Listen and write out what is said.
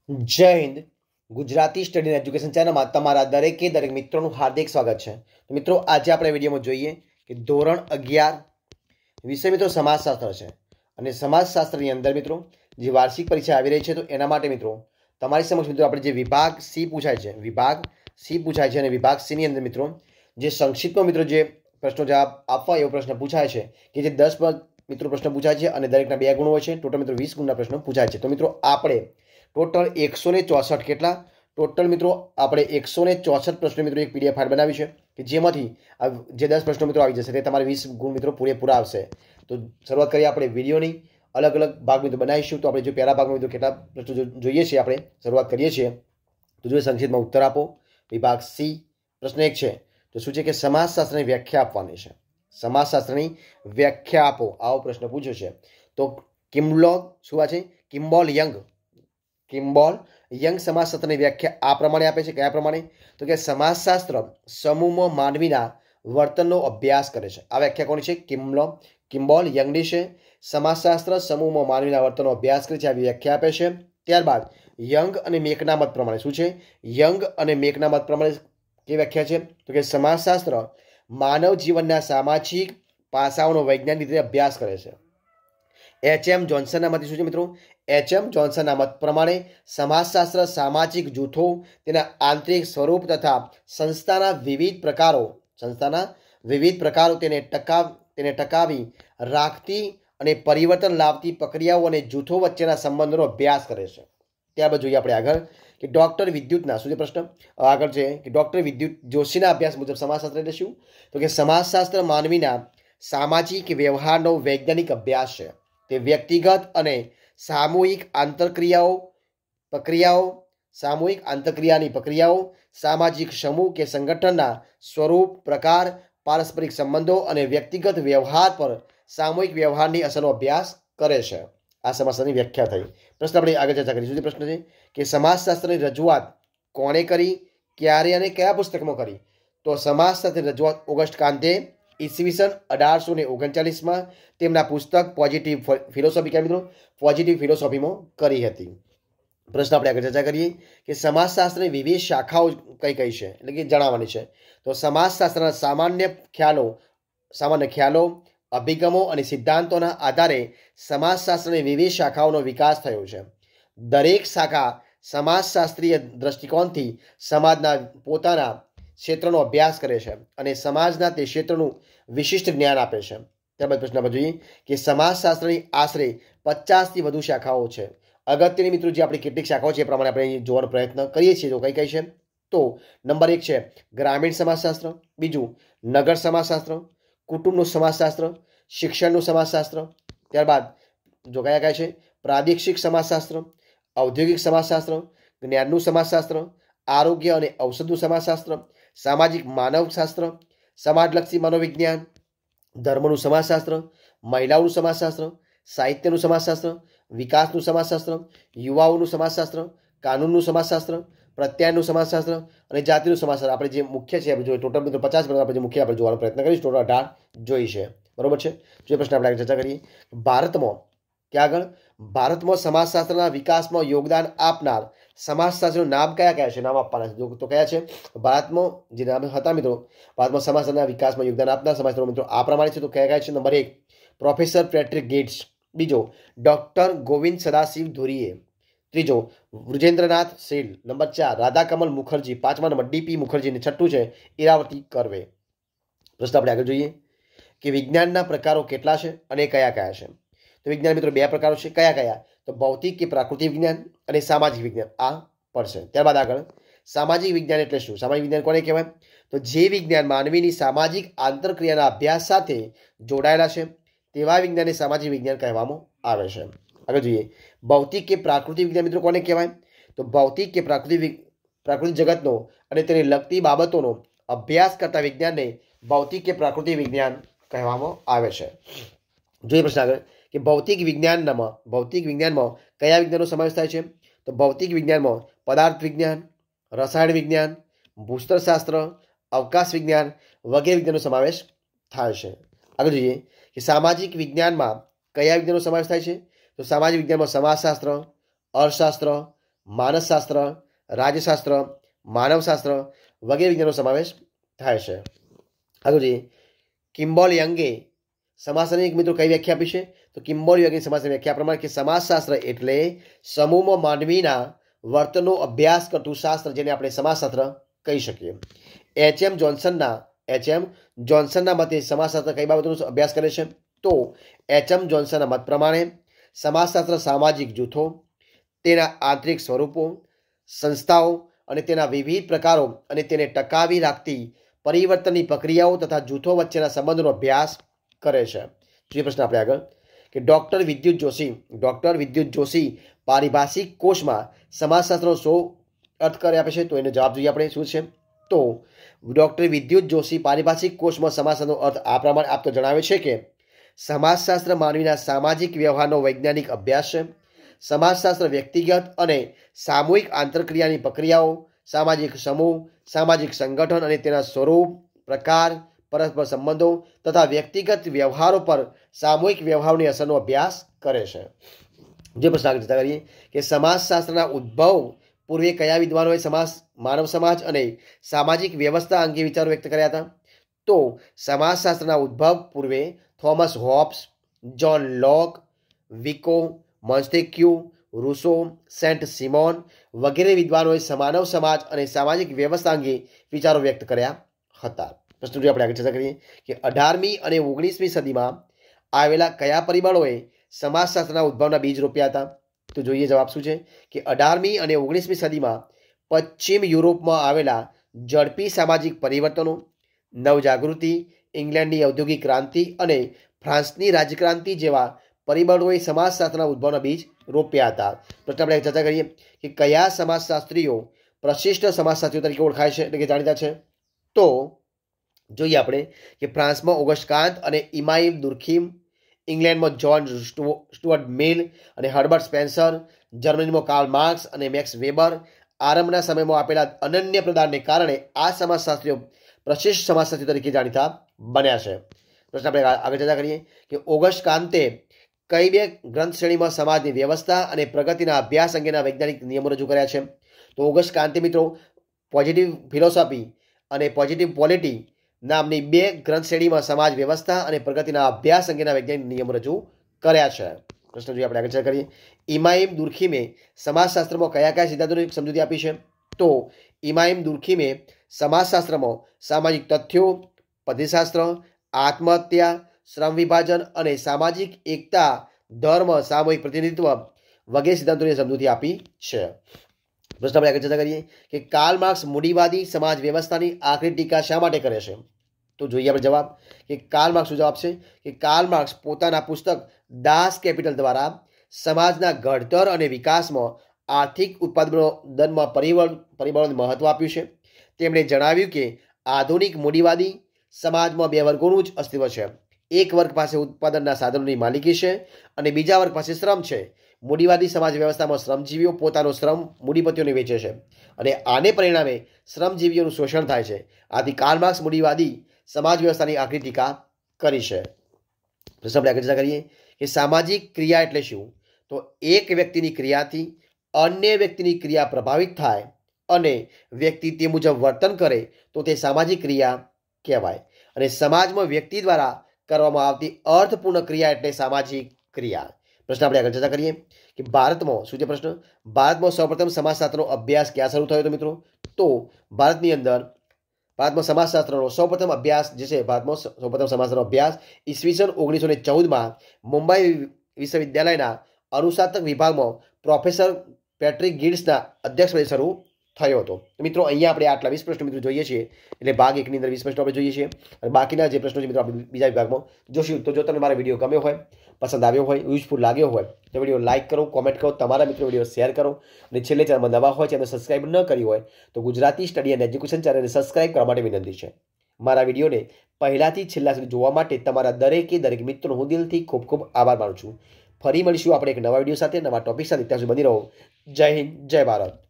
જય Hind. Gujarati study and education ચેનલમાં તમારા દરેક મિત્રોનું હાર્દિક સ્વાગત છે. તો મિત્રો, આજે આપણે વિડીયોમાં જોઈએ કે ધોરણ 11 વિષય મિત્રો સમાજશાસ્ત્ર છે. અને સમાજશાસ્ત્રની અંદર મિત્રો જે વાર્ષિક પરીક્ષા આવી રહી છે, તો એના માટે મિત્રો તમારી સમક્ષ મિત્રો આપણે જે વિભાગ સી પૂછાય છે અને વિભાગ સી ની અંદર મિત્રો જે સંક્ષિપ્તમાં મિત્રો જે પ્રશ્નો જવાબ આપવા એવો પ્રશ્ન પૂછાય છે કે જે 10 મિત્રો પ્રશ્ન પૂછાય છે અને દરેકના 2 ગુણ હોય છે. ટોટલ મિત્રો 20 ગુણના પ્રશ્નો પૂછાય છે. તો મિત્રો આપણે ટોટલ 164 કેટલા ટોટલ મિત્રો આપણે 164 પ્રશ્નો મિત્રો એક પીડીએફ ફાઇલ બનાવી છે કે જેમાંથી જે 10 પ્રશ્નો મિત્રો આવી જશે તે તમારે 20 ગુણ મિત્રો પૂરેપૂરા આવશે. તો શરૂઆત કરીએ આપણે વિડીયોની. અલગ અલગ ભાગ મિત્રો બનાવીશું. તો આપણે જો પહેલા ભાગમાં મિત્રો કેટલા પ્રશ્નો જોઈએ છીએ આપણે શરૂઆત કરીએ છીએ. તો જો સંક્ષિપ્તમાં ઉત્તર આપો. વિભાગ સી પ્રશ્ન 1 છે. તો શું છે કે સમાજશાસ્ત્રની વ્યાખ્યા આપવાની છે. સમાજશાસ્ત્રની વ્યાખ્યા આપો આવો પ્રશ્ન પૂછ્યો છે. તો કિમ્બોલ યંગ સમાજશાસ્ત્રની વ્યાખ્યા આ પ્રમાણે આપે છે. કયા પ્રમાણે? તો કે સમાજશાસ્ત્ર સમૂહમાં માનવીના વર્તનનો અભ્યાસ કરે છે. આ વ્યાખ્યા કોની છે? કિમ્બોલ યંગની છે. સમાજશાસ્ત્ર સમૂહમાં માનવીના વર્તનનો અભ્યાસ કરે છે આવી વ્યાખ્યા આપે છે. ત્યારબાદ યંગ અને મેકના મત પ્રમાણે શું છે? યંગ અને મેકના મત પ્રમાણે કેવી વ્યાખ્યા છે? તો કે સમાજશાસ્ત્ર માનવ જીવનના સામાજિક પાસાઓનો વૈજ્ઞાનિક રીતે અભ્યાસ કરે છે. એચ.એમ. જોન્સનના મતે શું છે મિત્રો? એચ.એમ. જોન્સનના મત પ્રમાણે સમાજશાસ્ત્ર સામાજિક જૂથો, તેના આંતરિક સ્વરૂપ તથા સંસ્થાના વિવિધ પ્રકારો તેને ટકાવી રાખતી અને પરિવર્તન લાવતી પ્રક્રિયાઓ અને જૂથો વચ્ચેના સંબંધોનો અભ્યાસ કરે છે. ત્યારબાદ જોઈએ આપણે આગળ કે ડોક્ટર વિદ્યુતના શું છે પ્રશ્ન આગળ છે કે ડોક્ટર વિદ્યુત જોશીના અભ્યાસ મુજબ સમાજશાસ્ત્ર એટલે શું? તો કે સમાજશાસ્ત્ર માનવીના સામાજિક વ્યવહારનો વૈજ્ઞાનિક અભ્યાસ છે. તે વ્યક્તિગત અને સામૂહિક આંતરક્રિયાની પ્રક્રિયાઓ, સામાજિક સમૂહ કે સંગઠનના સ્વરૂપ, પ્રકાર, પારસ્પરિક સંબંધો અને વ્યક્તિગત વ્યવહાર પર સામૂહિક વ્યવહારની અસરનો અભ્યાસ કરે છે. આ સમાજશાસ્ત્રની વ્યાખ્યા થઈ. પ્રશ્ન આપણે આગળ ચર્ચા કરીશું. પ્રશ્ન છે કે સમાજશાસ્ત્રની રજૂઆત કોણે કરી, ક્યારે અને કયા પુસ્તકમાં કરી? તો સમાજશાસ્ત્રની રજૂઆત ઓગસ્ટ કાંતે ઈસવીસન 1839માં તેમના પુસ્તક પોઝિટિવ ફિલોસોફીમાં કરી હતી. પ્રશ્ન આપણે આગળ ચર્ચા કરીએ કે સમાજશાસ્ત્રની વિવિધ શાખાઓ કઈ કઈ છે એટલે કે જણાવવાની છે. તો સમાજશાસ્ત્રના સામાન્ય ખ્યાલો, અભિગમો અને સિદ્ધાંતોના આધારે સમાજશાસ્ત્રની વિવિધ શાખાઓનો વિકાસ થયો છે. દરેક શાખા સમાજશાસ્ત્રીય દ્રષ્ટિકોણથી સમાજના પોતાના ક્ષેત્રનો અભ્યાસ કરે છે અને સમાજના તે ક્ષેત્રનું વિશિષ્ટ જ્ઞાન આપે છે. ત્યારબાદ પ્રશ્ન નંબર જોઈએ કે સમાજશાસ્ત્રની આશરે 50થી વધુ શાખાઓ છે. અગત્યની મિત્રો જે આપણી કેટલીક શાખાઓ છે એ પ્રમાણે આપણે જોવાનો પ્રયત્ન કરીએ છીએ. તો કઈ કઈ છે? તો નંબર 1 છે ગ્રામીણ સમાજશાસ્ત્ર, બીજું નગર સમાજશાસ્ત્ર, કુટુંબનું સમાજશાસ્ત્ર, શિક્ષણનું સમાજશાસ્ત્ર. ત્યારબાદ જો કયા છે? પ્રાદેશિક સમાજશાસ્ત્ર, ઔદ્યોગિક સમાજશાસ્ત્ર, જ્ઞાનનું સમાજશાસ્ત્ર, આરોગ્ય અને ઔષધનું સમાજશાસ્ત્ર, સામાજિક માનવશાસ્ત્ર, સમાજલક્ષી મનોવિજ્ઞાન, ધર્મનું સમાજશાસ્ત્ર, મહિલાઓનું સમાજશાસ્ત્ર, સાહિત્યનું સમાજશાસ્ત્ર, વિકાસનું સમાજશાસ્ત્ર, યુવાઓનું સમાજશાસ્ત્ર, કાનૂનનું સમાજશાસ્ત્ર, પ્રત્યાયનનું સમાજશાસ્ત્ર અને જાતિનું સમાજશાસ્ત્ર. આપણે જે મુખ્ય છે આપણે ટોટલ મિત્રો 50 આપણે જે મુખ્ય આપણે જોવાનો પ્રયત્ન કરીશું. ટોટલ 18 જોઈ છે. બરોબર છે. જે પ્રશ્ન આપણે આગળ ચર્ચા કરીએ. ભારતમાં સમાજશાસ્ત્રના વિકાસમાં યોગદાન આપનાર સમાજશાસ્ત્રીનું નામ કયા છે? નામ આપવાના છે. તો કયા છે? ભારતમાં જે નામ હતા મિત્રો, ભારતમાં સમાજશાસ્ત્રના વિકાસમાં યોગદાન આપનાર સમાજશાસ્ત્રીઓ મિત્રો આ પ્રમાણે છે. તો કયા છે? નંબર 1 પ્રોફેસર પેટ્રિક ગેટ્સ, બીજો ડોક્ટર ગોવિંદ સદાશિવ ધુરીએ, ત્રીજો વૃજેન્દ્રનાથ સેલ, નંબર 4 રાધાકમલ મુખર્જી, 5મા નંબર ડીપી મુખર્જી અને 6થું છે ઇરાવતી કર્વે. પ્રશ્ન આપણે આગળ જોઈએ કે વિજ્ઞાનના પ્રકારો કેટલા છે અને કયા કયા છે? તો વિજ્ઞાન મિત્રો 2 પ્રકારો છે. કયા? તો ભૌતિક કે પ્રાકૃતિક વિજ્ઞાન અને સામાજિક વિજ્ઞાન આ પડશે. ત્યારબાદ આગળ સામાજિક વિજ્ઞાન એટલે શું? સામાજિક વિજ્ઞાન કોને કહેવાય? તો જે વિજ્ઞાન માનવીની સામાજિક આંતરક્રિયાના અભ્યાસ સાથે જોડાયેલા છે તેવા વિજ્ઞાનને સામાજિક વિજ્ઞાન કહેવામાં આવે છે. આગળ જોઈએ ભૌતિક કે પ્રાકૃતિક વિજ્ઞાન મિત્રો કોને કહેવાય? તો ભૌતિક કે પ્રાકૃતિક જગતનો અને તેને લગતી બાબતોનો અભ્યાસ કરતા વિજ્ઞાનને ભૌતિક કે પ્રાકૃતિક વિજ્ઞાન કહેવામાં આવે છે. જોઈએ પ્રશ્ન આગળ કે ભૌતિક વિજ્ઞાનમાં કયા વિજ્ઞાનનો સમાવેશ થાય છે? તો ભૌતિક વિજ્ઞાનમાં પદાર્થ વિજ્ઞાન, રસાયણ વિજ્ઞાન, ભૂસ્તરશાસ્ત્ર, અવકાશ વિજ્ઞાન વગેરે વિજ્ઞાનનો સમાવેશ થાય છે. આગળ જોઈએ કે સામાજિક વિજ્ઞાનમાં કયા વિજ્ઞાનનો સમાવેશ થાય છે? તો સામાજિક વિજ્ઞાનમાં સમાજશાસ્ત્ર, અર્થશાસ્ત્ર, માનસશાસ્ત્ર, રાજ્યશાસ્ત્ર, માનવશાસ્ત્ર વગેરે વિજ્ઞાનનો સમાવેશ થાય છે. આગળ જોઈએ, કિમ્બોલ યંગે સમાસની મિત્રો કઈ વ્યાખ્યા આપી છે? તો કિમ્બોલ યંગે સમાસની વ્યાખ્યા પ્રમાણે કે સમાજશાસ્ત્ર એટલે સમૂહમાં માનવીના વર્તનનો અભ્યાસ કરતું શાસ્ત્ર, જેને આપણે સમાજશાસ્ત્ર કહી શકીએ. એચ.એમ. જોન્સનના મતે સમાજશાસ્ત્ર કઈ બાબતોનો અભ્યાસ કરે છે? તો એચ.એમ. જોન્સનના મત પ્રમાણે સમાજશાસ્ત્ર સામાજિક જૂથો, તેના આંતરિક સ્વરૂપો, સંસ્થાઓ અને તેના વિવિધ પ્રકારો અને તેને ટકાવી રાખતી પરિવર્તનની પ્રક્રિયાઓ તથા જૂથો વચ્ચેના સંબંધોનો અભ્યાસ કરે છે. જે પ્રશ્ન આપણે આગળ કે ડૉક્ટર વિદ્યુત જોશી પારિભાષિક કોષમાં સમાજશાસ્ત્રનો શો અર્થ કરે આપે છે. તો એનો જવાબ જોઈએ આપણે શું છે? તો ડૉક્ટર વિદ્યુત જોશી પારિભાષિક કોષમાં સમાજશાસ્ત્રનો અર્થ આ પ્રમાણે આપતો જણાવે છે કે સમાજશાસ્ત્ર માનવીના સામાજિક વ્યવહારનો વૈજ્ઞાનિક અભ્યાસ છે. સમાજશાસ્ત્ર વ્યક્તિગત અને સામૂહિક આંતરક્રિયાની પ્રક્રિયાઓ, સામાજિક સમૂહ, સામાજિક સંગઠન અને તેના સ્વરૂપ, પ્રકાર, પરસ્પર સંબંધો તથા વ્યક્તિગત વ્યવહારો પર સામૂહિક વ્યવહારોની અસરનો અભ્યાસ કરે છે. જે પ્રશ્ન આગળ ચર્ચા કરીએ કે સમાજશાસ્ત્રના ઉદ્ભવ પૂર્વે કયા વિદ્વાનોએ માનવ સમાજ અને સામાજિક વ્યવસ્થા અંગે વિચારો વ્યક્ત કર્યા હતા? તો સમાજશાસ્ત્રના ઉદ્ભવ પૂર્વે Thomas Hobbes, John Locke, Vico, Montesquieu, Rousseau, Saint Simon વગેરે વિદ્વાનોએ માનવ સમાજ અને સામાજિક વ્યવસ્થા અંગે વિચારો વ્યક્ત કર્યા હતા. પ્રશ્ન આપણે આગળ ચર્ચા કરીએ કે 18મી અને 19મી સદીમાં આવેલા કયા પરિબળોએ સમાજશાસ્ત્રના ઉદ્ભવના બીજ રોપ્યા હતા? તો જોઈએ જવાબ શું છે કે 18મી અને 19મી સદીમાં પશ્ચિમ યુરોપમાં આવેલા ઝડપી સામાજિક પરિવર્તનો, નવજાગૃતિ, ઇંગ્લેન્ડની ઔદ્યોગિક ક્રાંતિ અને ફ્રાન્સની રાજક્રાંતિ જેવા પરિબળોએ સમાજશાસ્ત્રના ઉદ્ભવના બીજ રોપ્યા હતા. પ્રશ્ન આપણે ચર્ચા કરીએ કે કયા સમાજશાસ્ત્રીઓ પ્રશિષ્ટ સમાજશાસ્ત્રીઓ તરીકે ઓળખાય છે, એટલે કે જાણીતા છે? તો જોઈએ આપણે કે ફ્રાન્સમાં ઓગસ્ટ કાંત અને ઇમાઇમ દુર્ખીમ, ઇંગ્લેન્ડમાં જ્હોન સ્ટુઅર્ટ મિલ અને હર્બર્ટ સ્પેન્સર, જર્મનીમાં કાર્લ માર્ક્સ અને મેક્સ વેબર આરંભના સમયમાં આપેલા અનન્ય પ્રદાનને કારણે આ સમાજશાસ્ત્રીઓ પ્રશિષ્ટ સમાજશાસ્ત્રીઓ તરીકે જાણીતા બન્યા છે. પ્રશ્ન આપણે આગળ ચર્ચા કરીએ કે ઓગસ્ટ કાંતે કઈ બે ગ્રંથ શ્રેણીમાં સમાજની વ્યવસ્થા અને પ્રગતિના અભ્યાસ અંગેના વૈજ્ઞાનિક નિયમો રજૂ કર્યા છે? તો ઓગસ્ટ કાંતે મિત્રો પોઝિટિવ ફિલોસોફી અને પોઝિટિવ પોલિટી નામની બે ગ્રંથ શ્રેણીમાં સમાજ વ્યવસ્થા અને પ્રગતિના અભ્યાસ અંગેના વૈજ્ઞાનિક નિયમો રજૂ કર્યા છે. પ્રશ્ન જોઈએ આપણે આગળ ચર્ચા કરીએ. ઇમાઇમ દુર્ખીમે સમાજશાસ્ત્રમાં કયા કયા સિદ્ધાંતોની સમજૂતી આપી છે? તો ઇમાઇમ દુર્ખીમે સમાજશાસ્ત્રમાં સામાજિક તથ્યો, પદ્ધતિશાસ્ત્ર, આત્મહત્યા, શ્રમ વિભાજન અને સામાજિક એકતા, ધર્મ, સામૂહિક પ્રતિનિધિત્વ વગેરે સિદ્ધાંતોની સમજૂતી આપી છે. પ્રશ્ન આપણે આગળ ચર્ચા કરીએ કે કાર્લ માર્ક્સ મૂડીવાદી સમાજ વ્યવસ્થાની આખરી ટીકા શા માટે કરે છે? તો જોઈએ આપણે જવાબ કે કાર્લ માર્ક્સ શું જવાબ છે કે કાર્લ માર્ક્સ પોતાના પુસ્તક દાસ કેપિટલ દ્વારા સમાજના ઘડતર અને વિકાસમાં આર્થિક ઉત્પાદનમાં પરિબળોને મહત્વ આપ્યું છે. તેમણે જણાવ્યું કે આધુનિક મૂડીવાદી સમાજમાં બે વર્ગોનું જ અસ્તિત્વ છે. એક વર્ગ પાસે ઉત્પાદનના સાધનોની માલિકી છે અને બીજા વર્ગ પાસે શ્રમ છે. મૂડીવાદી સમાજ વ્યવસ્થામાં શ્રમજીવીઓ પોતાનો શ્રમ મૂડીપતિઓને વેચે છે અને આને પરિણામે શ્રમજીવીઓનું શોષણ થાય છે. આથી કાર્લ માર્ક્સ મૂડીવાદી સમાજ વ્યવસ્થાની આખરી ટીકા કરી છે. પ્રશ્ન આપણે આગળ ચર્ચા કરીએ કે સામાજિક ક્રિયા એટલે શું? તો એક વ્યક્તિની ક્રિયાથી અન્ય વ્યક્તિની ક્રિયા પ્રભાવિત થાય અને વ્યક્તિ તે મુજબ વર્તન કરે તો તે સામાજિક ક્રિયા કહેવાય. અને સમાજમાં વ્યક્તિ દ્વારા કરવામાં આવતી અર્થપૂર્ણ ક્રિયા એટલે સામાજિક ક્રિયા. પ્રશ્ન આપણે આગળ ચર્ચા કરીએ કે ભારતમાં શું છે પ્રશ્ન? ભારતમાં સૌપ્રથમ સમાજશાસ્ત્રનો અભ્યાસ ક્યાં શરૂ થયો હતો મિત્રો? તો ભારતમાં સમાજશાસ્ત્રનો સૌપ્રથમ અભ્યાસ જે છે સૌપ્રથમ સમાજશાસ્ત્રનો અભ્યાસ ઈસવીસન 1914માં મુંબઈ વિશ્વવિદ્યાલયના અનુશાસક વિભાગમાં પ્રોફેસર પેટ્રિક ગિડ્સના અધ્યક્ષપદે શરૂ થયો હતો. મિત્રો અહીંયા આપણે આટલા 20 પ્રશ્નો મિત્રો જોઈએ છીએ, એટલે ભાગ 1ની અંદર 20 પ્રશ્નો આપણે જોઈએ છીએ અને બાકીના જે પ્રશ્નો છે મિત્રો આપણે બીજા વિભાગમાં જોશું. તો જો તમને મારો વિડીયો ગમ્યો હોય, પસંદ આવ્યો હોય, યુઝફુલ લાગ્યો હોય તો વિડીયો લાઇક કરો, કોમેન્ટ કરો, તમારા મિત્રો વિડીયો શેર કરો અને છેલ્લે ચેનલમાં નવા હોય ચેનલ સબસ્ક્રાઇબ ન કરી હોય તો ગુજરાતી સ્ટડી એન્ડ એજ્યુકેશન ચેનલને સબસ્ક્રાઇબ કરવા માટે વિનંતી છે. મારા વિડીયોને પહેલાથી છેલ્લા સુધી જોવા માટે તમારા દરેક મિત્રોનો હું દિલથી ખૂબ ખૂબ આભાર માનું છું. ફરી મળીશું આપણે એક નવા વિડીયો સાથે, નવા ટોપિક સાથે. ત્યાં સુધી બની રહો. જય હિન્દ, જય ભારત.